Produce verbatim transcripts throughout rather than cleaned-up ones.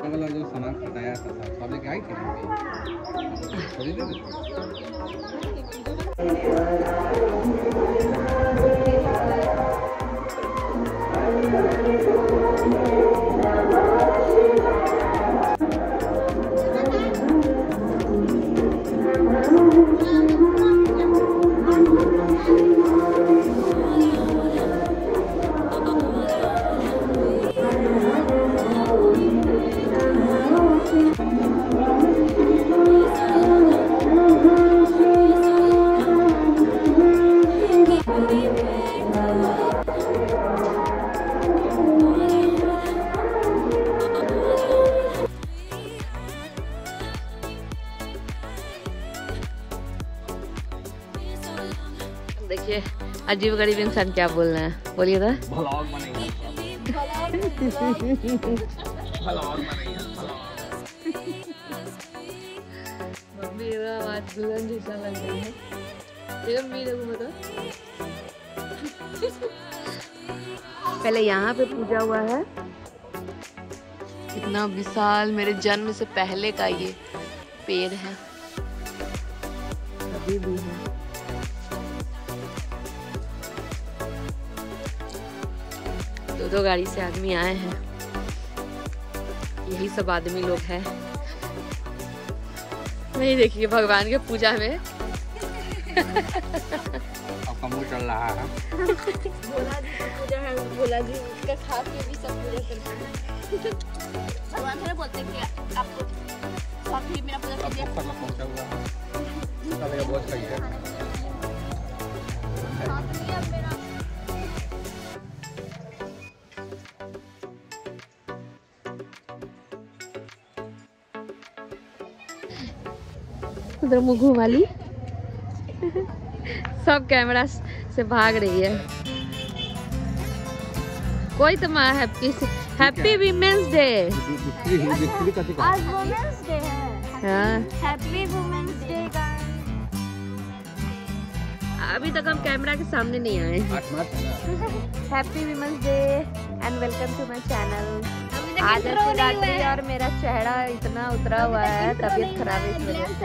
वाला जो सामान खटाया था सब लेके आई थी देखिए अजीब गरीब इंसान क्या बोल रहे हैं, बोलिए तो। ब्लॉग बनेगा ब्लॉग बनेगा मेरा आवाज दुल्हन जैसा लग रही है। देखो मेरे को बता, पहले यहाँ पे पूजा हुआ है, कितना विशाल, मेरे जन्म से पहले का ये पेड़ है, अभी भी है। दो दो गाड़ी से आदमी आए हैं, यही सब आदमी लोग हैं। नहीं देखिए भगवान के पूजा में आपका मुंह चल रहा है। भोला जी की पूजा है, भोला जी उसका खा के भी सब पूजा करते हैं। भगवान से बोलते हैं कि आपको सब ही मेरा पूजा कीजिए। आपको फल पहुंचा हुआ है, चलेगा बहुत सही है। उधर मुँह घुमा ली, सब कैमरा से भाग रही है। कोई तो माँ हैप्पी हैप्पी वीमेंस डे। आज वुमेन्स डे है। हाँ हैप्पी वुमेन्स डे गाइस। अभी तक हम कैमरा के सामने नहीं आए। Happy women's day and welcome to my channel. आज है शिवरात्रि और मेरा चेहरा इतना उतरा हुआ है, तबीयत खराब है इस वजह से।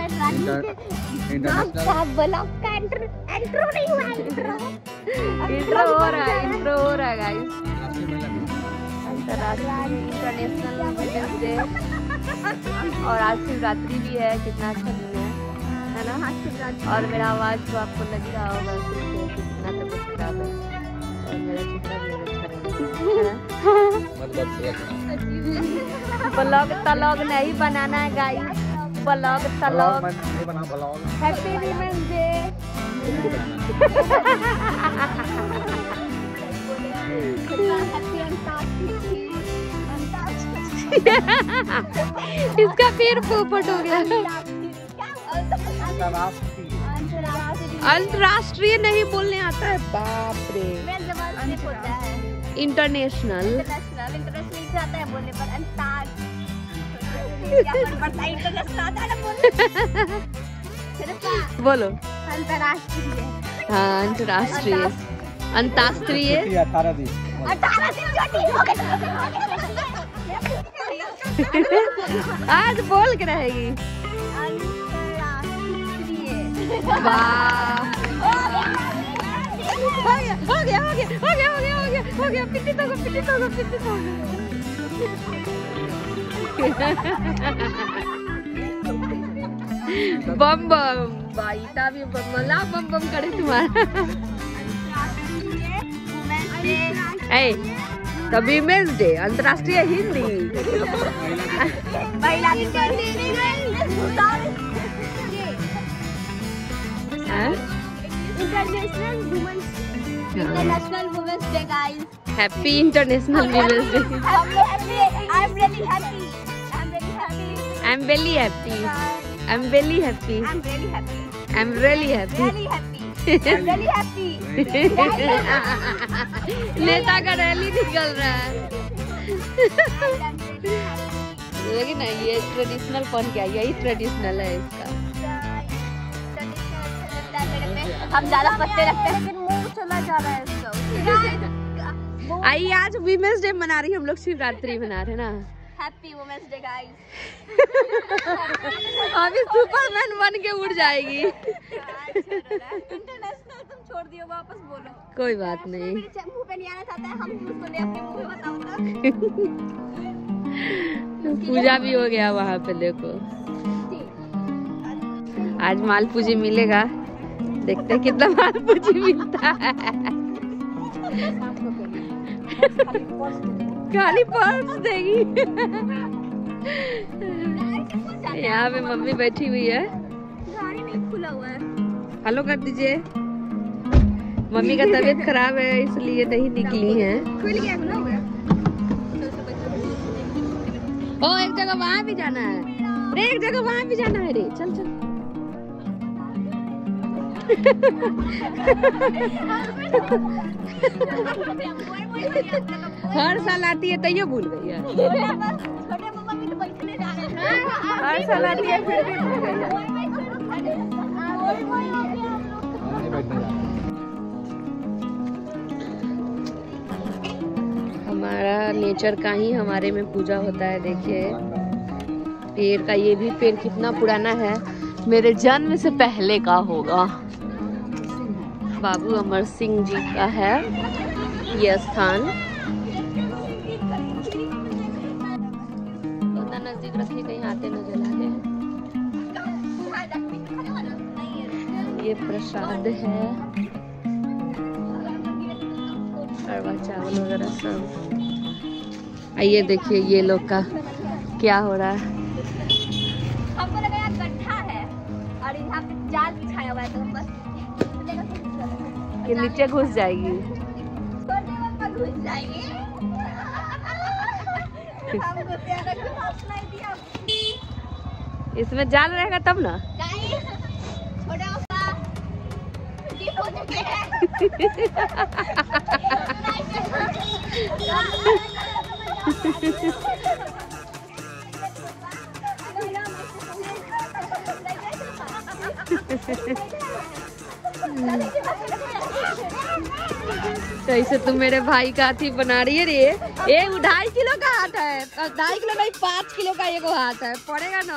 इंट्रो हो रहा है, इंट्रो हो रहा है गाइस। अंतर्राष्ट्रीय इंटरनेशनल वुमेन्स डे और आज शिवरात्रि भी है, कितना अच्छा दिन है, है ना। और मेरा आवाज तो आपको लग रहा होगा कितना तबीयत खराब है, और मेरा चेहरा भी अच्छा ब्लॉग तलॉग नहीं बनाना है गाइस, ब्लॉग तलॉग। Happy women's day. इसका फिर पोपट हो गया। अंतरराष्ट्रीय नहीं बोलने आता है, बाप रे। इंटरनेशनल इंटरनेशनल आता है बोलने पर। बोलो अंतरराष्ट्रीय। हाँ अंतरराष्ट्रीय, अंतरराष्ट्रीय अठारह दिन अठारह दिन छोटी हो गई। आज बोल के रहेगी। वाह हो गया हो गया हो गया हो गया हो गया हो गया हो गया पिट्टी तो पिट्टी तो पिट्टी तो बम बम भाई तभी बम ला बम बम करे तुम्हारा। ए तभी वीमेंस डे अंतर्राष्ट्रीय हिंदी महिला दिन पर international women's international women's day guys. Happy international women's day. I am really happy. I am really happy. I am very happy. I am really happy. I am really happy. Really happy. Really happy. नेता का rally निकल रहा है। लेकिन ये traditional कौन क्या, यही ट्रेडिशनल है इसका। हम ज्यादा पत्ते रखते हैं लेकिन मुंह चला जा रहा है इसका। आइए आज वीमेंस डे मना रही, हम लोग शिवरात्रि मना रहे हैं ना। Happy women's day guys. अभी सुपरमैन बन के उड़ जाएगी। इंटरनेशनल तुम छोड़ दियो, वापस बोलो। कोई बात नहीं। मेरे मुंह पे नहीं आना चाहता है, हम उसको ले अपने मुंह पे बताओ तो। पूजा भी हो गया वहाँ पे, देखो आज मालपूजी मिलेगा, देखते हैं कितना मालपूजी मिलता है। खाली पर्स देगी। यहाँ पे मम्मी बैठी हुई है, गाड़ी नहीं खुला हुआ है। हेलो कर दीजिए। मम्मी का तबीयत खराब है इसलिए नहीं निकली है। खुल गया, खुला हुआ है। ओ एक जगह वहाँ भी जाना है रे, एक जगह वहाँ भी जाना है रे, चल चल। हर साल आती है तैयो भूल गई है। छोटे मम्मा भी तो बैठने जा रहे हैं। हर साल आती है फिर भी भूल गई है। हमारा नेचर का ही हमारे में पूजा होता है। देखिए पेड़ का, ये भी पेड़ कितना पुराना है, मेरे जन्म से पहले का होगा। बाबू अमर सिंह जी का है ये स्थान। उतना नजदीक रखिए कहीं हाथे न जला दे। ये प्रसाद है, अरवा चावल वगैरह सब। आइए देखिए ये लोग का क्या हो रहा है। हमको लगा यार गड्ढा है और यहाँ पे जाल बिछाया हुआ है, तो बस कि नीचे घुस जाएगी। घुस जाएगी। हमको प्यारा क्यों हौसला दिया। इसमें जाल रहेगा तब ना। छोटा सा डीप हो चुके हैं। कैसे तुम मेरे भाई का हाथी बना रही है रे। ये वो ढाई किलो का हाथ है, ढाई किलो नहीं पाँच किलो का एक हाथ है, पड़ेगा ना।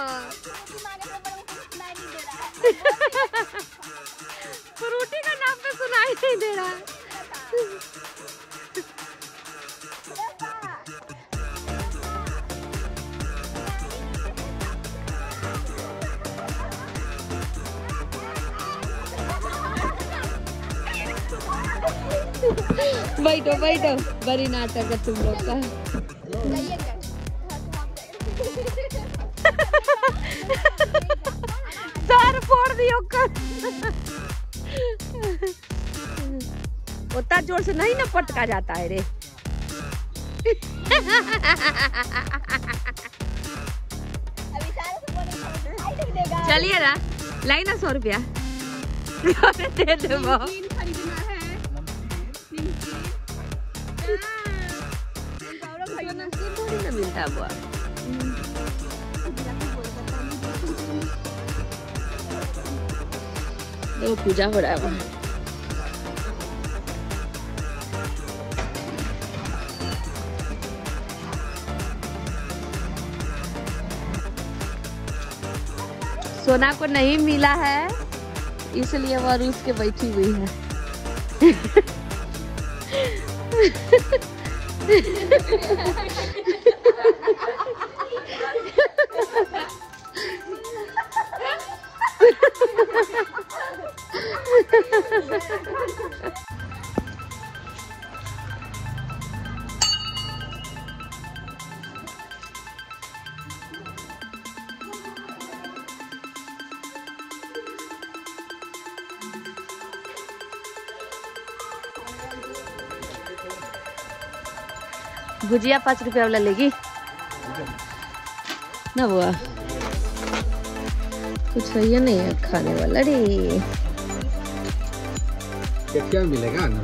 फ्रूटी का नाम पे सुनाई नहीं दे रहा है। बैठो बैठो, बड़ी नाटक है तुम लोग का। सर फोड़ दियो कर। उतना जोर से नहीं ना पटका जाता है रे। चलिए ना, लाई ना सौ रुपया दे दो। मिलता हुआ देखो पूजा हो रहा है वहाँ। सोना को नहीं मिला है इसलिए वह रूस के बैठी हुई है। भुजिया पाँच रुपया वाला लेगी ना बुआ। कुछ सही है नहीं है खाने वाला रे। क्या मिलेगा ना?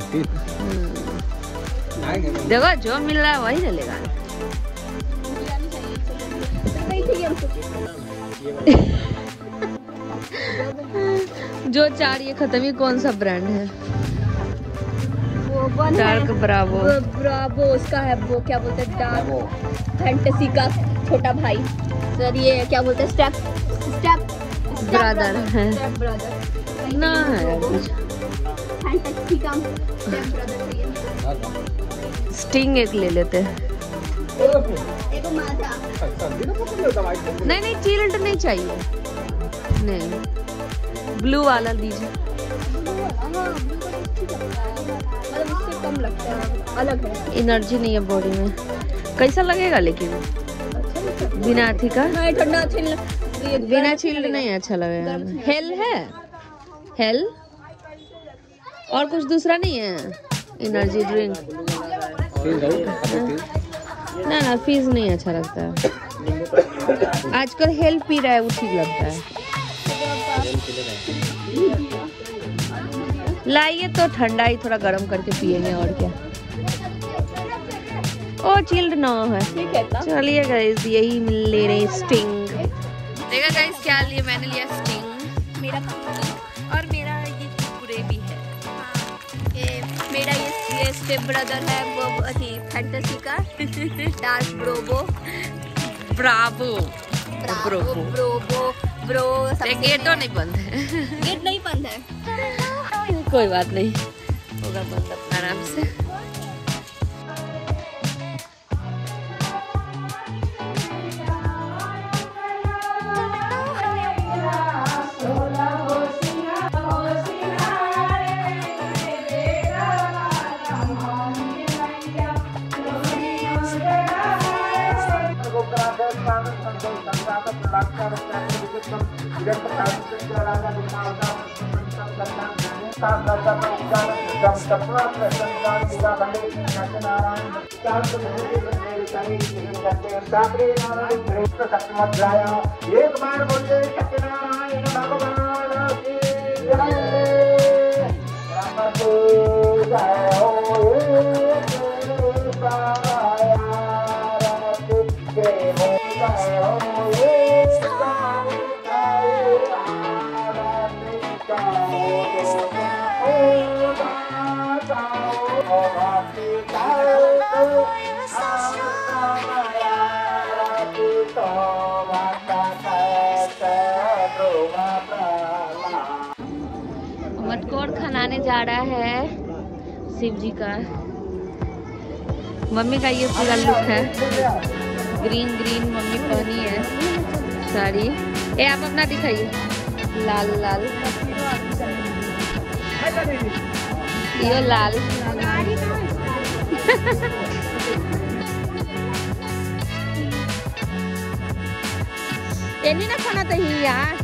देखो जो मिल रहा है वही ले लेगा। जो चार ये खत्म ही कौन सा ब्रांड है? वो वन डार्क ब्रावो। ब्रावो उसका है, वो क्या बोलते हैं, डार्क फैंटेसी का छोटा भाई। सर ये क्या बोलते हैं, स्टेप स्टेप ब्रदर है स्टेप ब्रदर ना है कुछ। फैंटेसी का स्टेप ब्रदर चाहिए। स्टिंग एक ले लेते हैं। देखो माजा नहीं नहीं चिल्ड नहीं चाहिए, नहीं ब्लू वाला दीजिए। मतलब उससे कम लगता है, अलग है। एनर्जी नहीं है बॉडी में। कैसा लगेगा लेकिन बिना अथी का? नहीं ठंडा अच्छा नहीं लगता, बिना चिल्ड नहीं अच्छा लगेगा। हेल है, हेल और कुछ दूसरा नहीं है एनर्जी ड्रिंक? ना ना फीस नहीं अच्छा लगता है। आजकल हेल पी रहा है वो ठीक लगता है। लाइए तो ठंडा ही थोड़ा गर्म करके पिएंगे और क्या। ओ चिल्ड ना है, ठीक है। चलिए गाइस यही ले रहे स्टिंग। देखा गाइस क्या लिए, मैंने लिया स्टिंग मेरा और मेरा ये कुरकुरे भी है। ये मेरा ये, ये स्टेप ब्रदर है, वो अथी फैंटेसी का डार्क ब्रोबो ब्रावो ब्रो ब्रोबो ब्रो। गेट तो नहीं बंद है। गेट नहीं बंद है, कोई बात नहीं, होगा बंद अपना आराम से। एक बार बोलिए सत्यनारायण भगवान की जय। राम की जय हो, जय हो, जय हो। मटकोर खनाने जा रहा है शिव जी का। मम्मी का ये पूरा लुक है, ग्रीन ग्रीन मम्मी पहनी है साड़ी। ए आप अपना दिखाइए, लाल लाल यो लाल। ये नहीं ना खाना तो ही यार।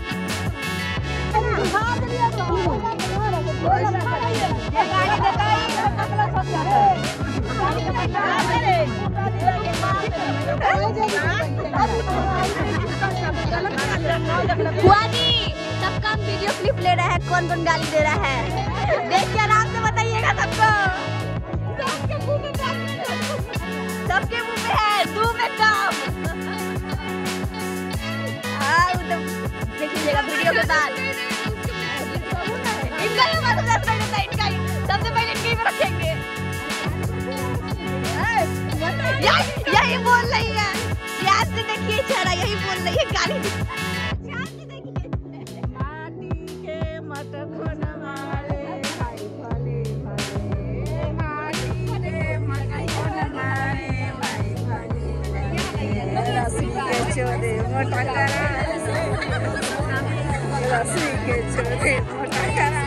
हुआ जी, सबका हम वीडियो क्लिप ले रहे हैं, कौन कौन गाली दे रहा है देख के आराम से बताइएगा सबको। सबके मुंह में सबके मुंह में है दू में कम। देख लीजिएगा वीडियो के बाद। इनका ही हमारा रास्ता रहता है, इनका ही सबसे पहले इनके ही पर रखेंगे। यही बोल रही है, प्यार से देखिए चेहरा, यही बोल रही है गाली। प्यार से देखिए माटी के मटकोन मारे भाई भले भले, माटी के मटकोन मारे भाई भले। रस्सी के चोरे मोटा करा, रस्सी के चोरे मोटा करा।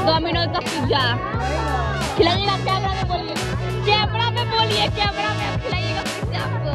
डोमिनोज का पिज्जा खिलाइएगा। कैमरा में बोलिए, कैमरा में बोलिए, कैमरा में आप खिलाइएगा पिज्जा आपको।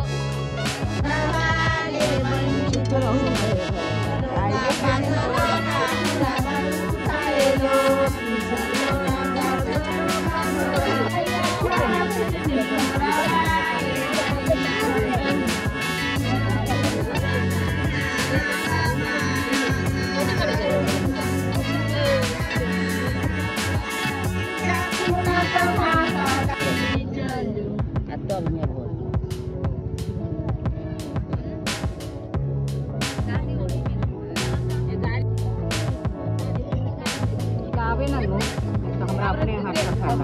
अपने हाथ रखा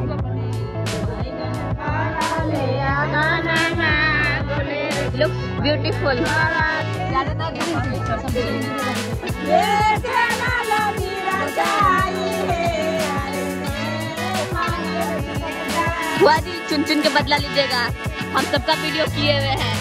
लुक्स ब्यूटीफुल। हुआ जी, चुन चुन के बदला लीजिएगा, हम सबका वीडियो किए हुए हैं।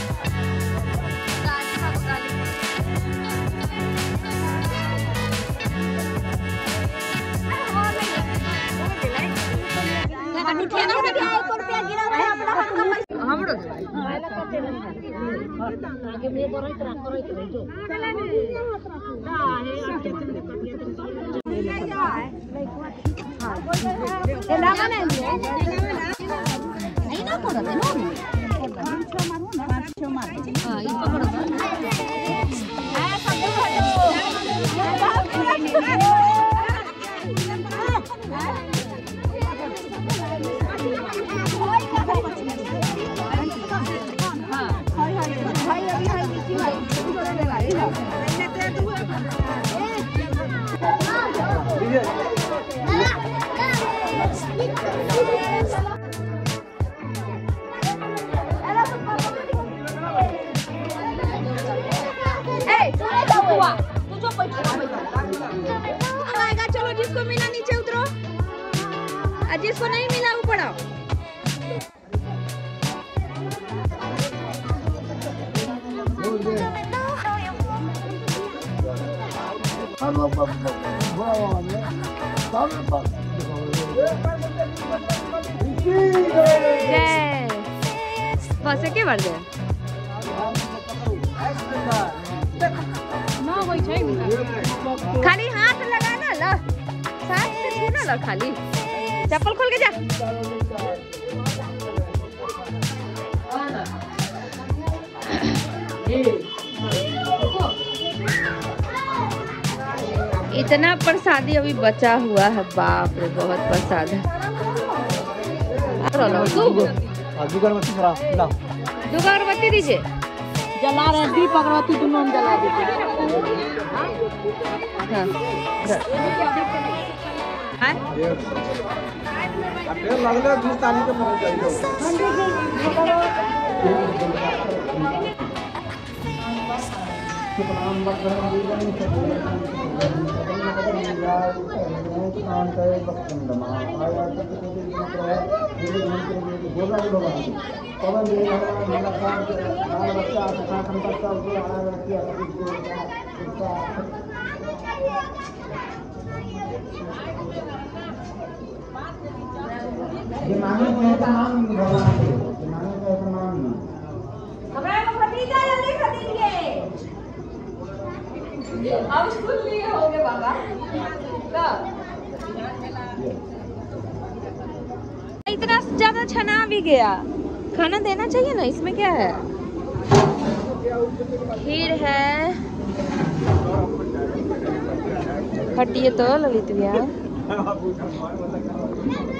चलो, जिसको मिला नीचे उतरो, जिसको नहीं मिला ऊपर आओ। फंसे के बढ़ गए खाली हाथ लगाना ला, साथ से छूना ला, खाली चप्पल खोल के जा। इतना प्रसादी अभी बचा हुआ है, बाप रे बहुत प्रसाद है। दो अगरबत्ती दीजिए, जला रहे दीप अगरबत्ती दोनों हम जला देते हैं। अब स्कूल लिए होंगे बाबा इतना ज्यादा छना भी गया, खाना देना चाहिए ना। इसमें क्या है, खीर है, हटिए तो ललित भैया।